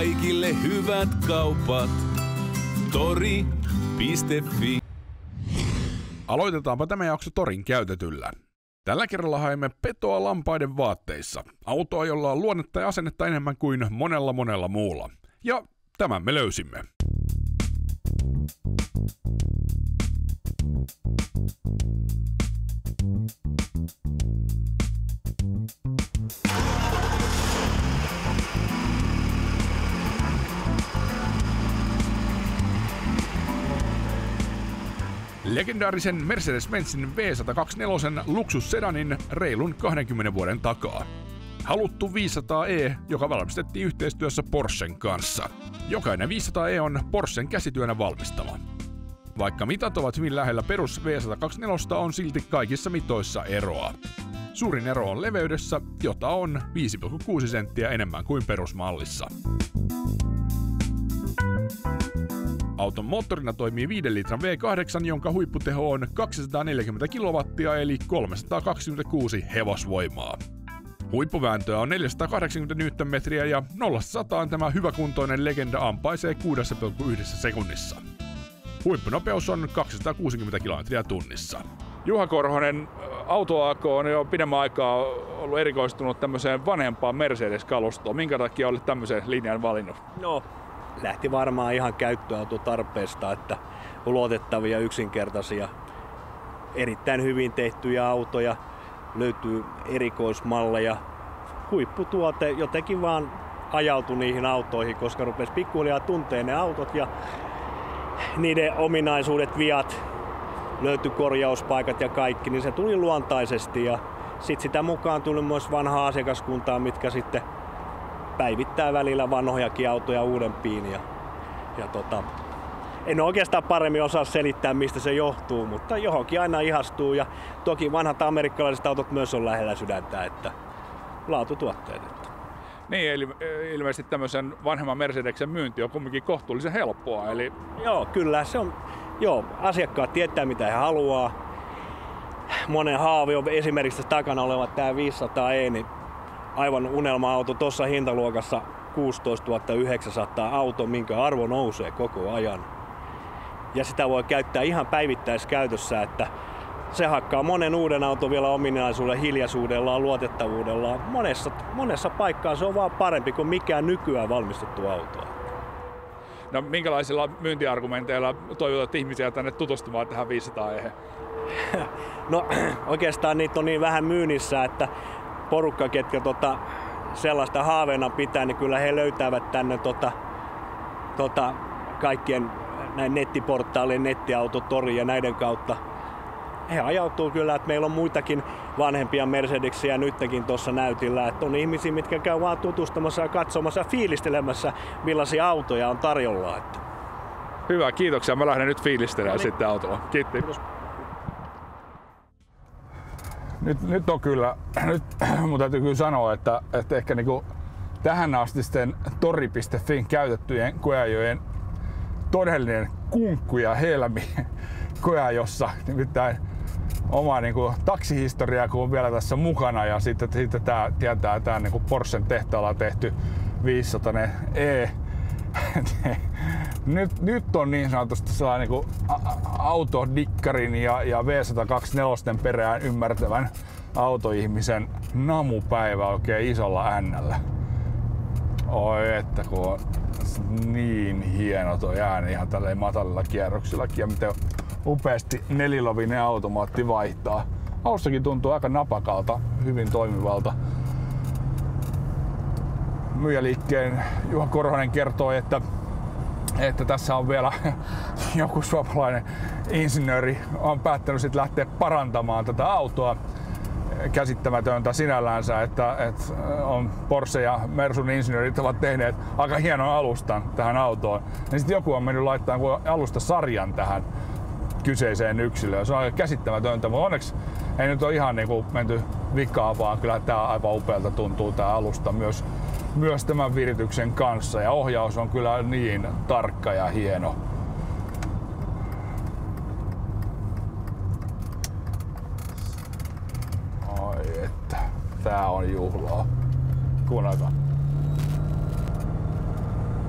kaikille hyvät kaupat. Tori.fi. Aloitetaanpa tämä jakso Torin käytetyllä. Tällä kerralla haemme petoa lampaiden vaatteissa. Autoa, jolla on luonnetta ja asennetta enemmän kuin monella muulla. Ja tämän me löysimme. Legendaarisen Mercedes-Benzin V124 luksussedanin reilun 20 vuoden takaa. Haluttu 500e, joka valmistettiin yhteistyössä Porschen kanssa. Jokainen 500e on Porschen käsityönä valmistama. Vaikka mitat ovat hyvin lähellä perus V124, on silti kaikissa mitoissa eroa. Suurin ero on leveydessä, jota on 5,6 senttiä enemmän kuin perusmallissa. Auton moottorina toimii 5 litran V8, jonka huipputeho on 240 kW eli 326 hevosvoimaa. Huippuvääntöä on 480 Nm ja 0-100 tämä hyväkuntoinen legenda ampaisee 6,1 sekunnissa. Huippunopeus on 260 km/h. Juha Korhonen, AutoAK on jo pidemmän aikaa ollut erikoistunut tämmöiseen vanhempaan Mercedes-kalustoon. Minkä takia olet tämmöisen linjan valinnut? No, lähti varmaan ihan käyttöautotarpeesta, että luotettavia, yksinkertaisia, erittäin hyvin tehtyjä autoja, löytyy erikoismalleja, huipputuote, jotenkin vaan ajautui niihin autoihin, koska rupesi pikkuhiljaa tuntee ne autot ja niiden ominaisuudet, viat, löytyi korjauspaikat ja kaikki, niin se tuli luontaisesti ja sitten sitä mukaan tuli myös vanhaa asiakaskuntaa, mitkä sitten päivittää välillä vanhojakin autoja uudempiin ja en oikeastaan paremmin osaa selittää, mistä se johtuu, mutta johonkin aina ihastuu ja toki vanhat amerikkalaiset autot myös on lähellä sydäntä, että laatutuotteet. Niin, eli ilmeisesti tämmöisen vanhemman Mercedesen myynti on kumminkin kohtuullisen helppoa. Eli... Joo, kyllä se on. Joo, asiakkaat tietää mitä he haluaa. Monen haavi on esimerkiksi takana oleva tämä 500e, niin aivan unelma-auto tuossa hintaluokassa 16 900 auto, minkä arvo nousee koko ajan. Ja sitä voi käyttää ihan päivittäiskäytössä, että se hakkaa monen uuden auton vielä ominaisuudella, hiljaisuudellaan, luotettavuudellaan. Monessa paikkaa se on vaan parempi kuin mikään nykyään valmistettu auto. No minkälaisilla myyntiargumenteilla toivotat ihmisiä tänne tutustumaan tähän 500e? No oikeastaan niitä on niin vähän myynnissä, että porukka, ketkä sellaista haaveena pitää, niin kyllä he löytävät tänne kaikkien näin nettiportaalien, nettiautotori ja näiden kautta. He ajautuu kyllä, että meillä on muitakin vanhempia Mercedesiä nytkin tuossa näytillä, että on ihmisiä, mitkä käy vaan tutustumassa ja katsomassa ja fiilistelemässä, millaisia autoja on tarjolla. Hyvä, kiitoksia. Mä lähden nyt fiilistelemään sitten autolla. Kiitti. Nyt on kyllä, mun täytyy kyllä sanoa, että ehkä niinku tähän asti sitten tori.fin käytettyjen koeajojen todellinen kunkku ja helmi koeajossa, nimittäin oma niinku taksihistoria, kun on vielä tässä mukana ja sitten tää tietää tää niinku Porschen tehtaalla tehty 500e. Nyt on niin sanotusti sellainen niin autodikkarin ja V124 perään ymmärtävän autoihmisen namupäivä oikein isolla N:llä. Oi että kun on niin hieno toi ääni ihan tälleen matalilla kierroksillakin ja miten upeasti nelilovinen automaatti vaihtaa. Alussakin tuntuu aika napakalta, hyvin toimivalta. Myyjäliikkeen Juha Korhonen kertoi, että tässä on vielä joku suomalainen insinööri on päättänyt sit lähteä parantamaan tätä autoa. Käsittämätöntä sinällänsä, että on Porsche ja Mersun insinöörit ovat tehneet aika hienon alustan tähän autoon. Ja sitten joku on mennyt laittamaan alustasarjan tähän kyseiseen yksilöön. Se on aika käsittämätöntä, mutta onneksi ei nyt ole ihan niinku menty vikaan, vaan kyllä tää aivan upealta tuntuu tää alusta myös tämän virityksen kanssa ja ohjaus on kyllä niin tarkka ja hieno. Ai että, tää on juhlaa. Kuunnelkaa.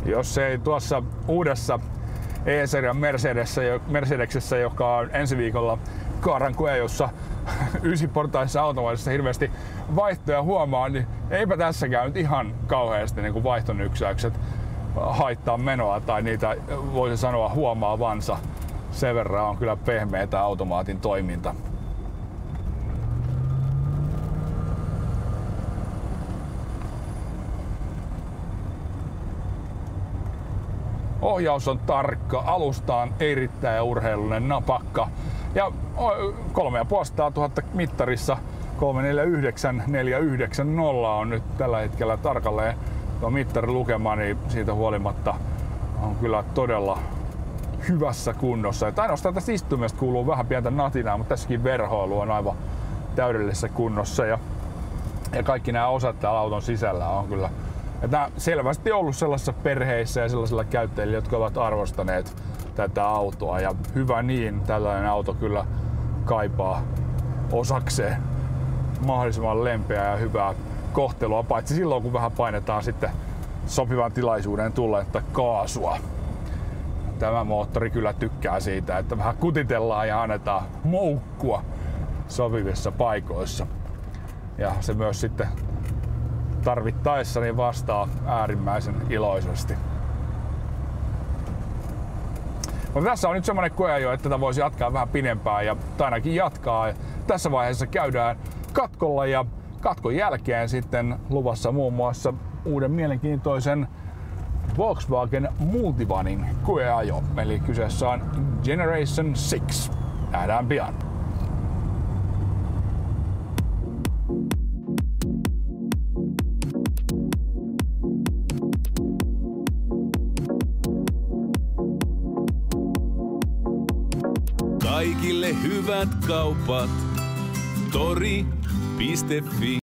Jos ei tuossa uudessa E-serian Mercedesessä, joka on ensi viikolla Kaarankuejossa 9-portaisessa automaatissa hirveästi vaihtoja huomaa, niin eipä tässäkään nyt ihan kauheasti niin kuin vaihtonyyksäykset haittaa menoa tai niitä voisi sanoa huomaavansa. Sen verran on kyllä pehmeätä automaatin toiminta. Ohjaus on tarkka, alusta on erittäin urheilullinen napakka ja 3500 mittarissa 349490 on nyt tällä hetkellä tarkalleen tuo mittarilukema, niin siitä huolimatta on kyllä todella hyvässä kunnossa. Et ainoastaan tästä istumista kuuluu vähän pientä natinaa, mutta tässäkin verhoilu on aivan täydellisessä kunnossa ja kaikki nämä osat täällä auton sisällä on kyllä. Nämä selvästi ollut sellaisissa perheissä ja sellaisilla käyttäjillä, jotka ovat arvostaneet tätä autoa ja hyvä niin, tällainen auto kyllä kaipaa osakseen mahdollisimman lempeää ja hyvää kohtelua, paitsi silloin kun vähän painetaan sitten sopivan tilaisuuden tulletta kaasua. Tämä moottori kyllä tykkää siitä, että vähän kutitellaan ja annetaan moukkua sopivissa paikoissa. Ja se myös sitten tarvittaessa niin vastaa äärimmäisen iloisesti. Mutta tässä on nyt semmonen koeajo, että tätä voisi jatkaa vähän pidempään ja ainakin jatkaa. Tässä vaiheessa käydään katkolla ja katkon jälkeen sitten luvassa muun muassa uuden mielenkiintoisen Volkswagen Multivanin koeajo. Eli kyseessä on Generation 6. Nähdään pian. Kaikille hyvät kaupat. Tori.fi